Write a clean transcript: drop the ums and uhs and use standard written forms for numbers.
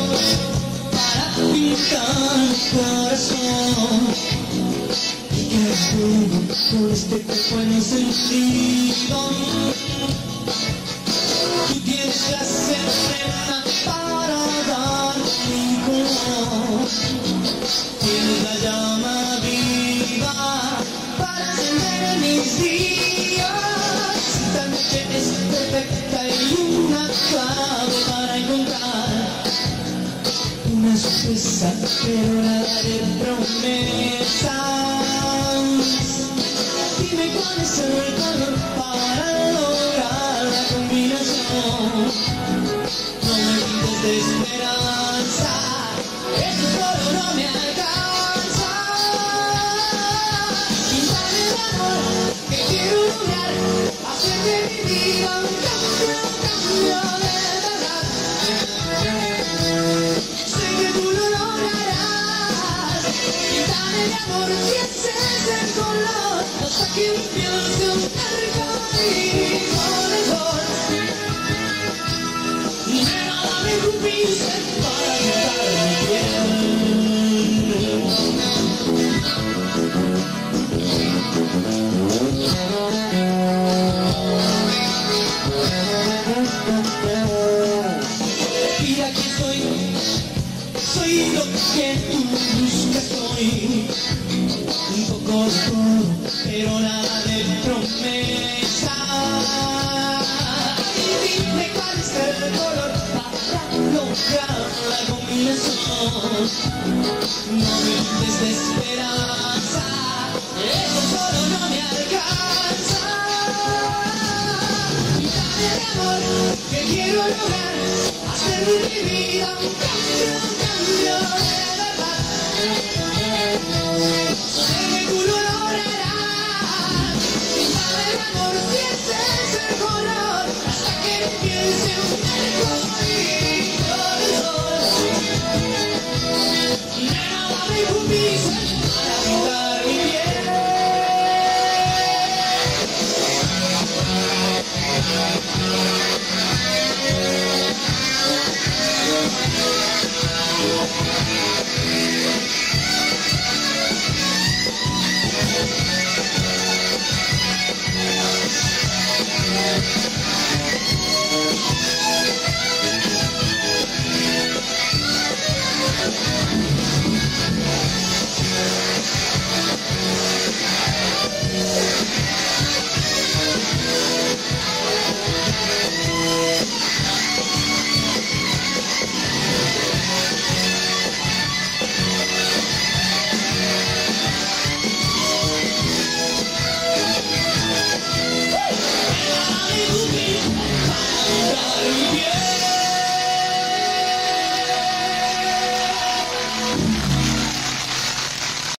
para pintar mi corazón. Y que juego con este cuerpo encendido. Tú tienes la serena para dar mi color. Tienes la llama viva para encender mis días. Esta noche es perfecta y una clave para encontrar una sorpresa, pero nada de promesas. Dime cuál es el color para lograr la combinación. No me pintes de esperanza, eso solo no me alcanza. Píntame el amor que quiero lograr, hacer de mi vida un cambio de verdad. Sé que tú lo lograrás. Píntame el amor y ese es el color, hasta que mi piel se acerca con el sol. Y nena, dame tu pincel para pintar mi piel. Y aquí estoy, soy lo que tú buscas hoy. Un poco de todo, pero nada de promesa. Y dime cuál es el color para lograr la combinación. No me pintes de esperanza, eso solo no me alcanza. Dame el amor que quiero lograr, hacer de mi vida un cambio de verdad. Sé que tú lo lograrás. Dame el amor si ese es el color, hasta que mi piel se humedezca con el sol. Nena, dame tu pincel para pintar mi piel. Yeah.